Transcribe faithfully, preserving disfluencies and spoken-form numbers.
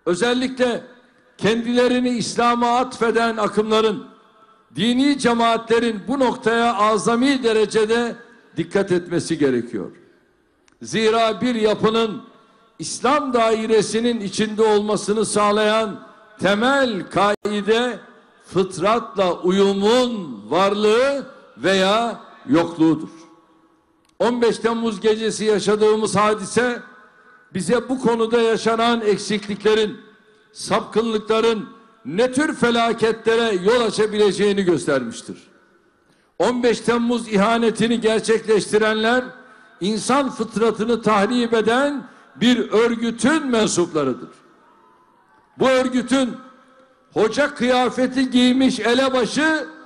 Özellikle kendilerini İslam'a atfeden akımların, dini cemaatlerin bu noktaya azami derecede dikkat etmesi gerekiyor. Zira bir yapının İslam dairesinin içinde olmasını sağlayan temel kaide fıtratla uyumun varlığı veya yokluğudur. on beş Temmuz gecesi yaşadığımız hadise bize bu konuda yaşanan eksikliklerin, sapkınlıkların ne tür felaketlere yol açabileceğini göstermiştir. on beş Temmuz ihanetini gerçekleştirenler insan fıtratını tahrip eden bir örgütün mensuplarıdır. Bu örgütün hoca kıyafeti giymiş elebaşı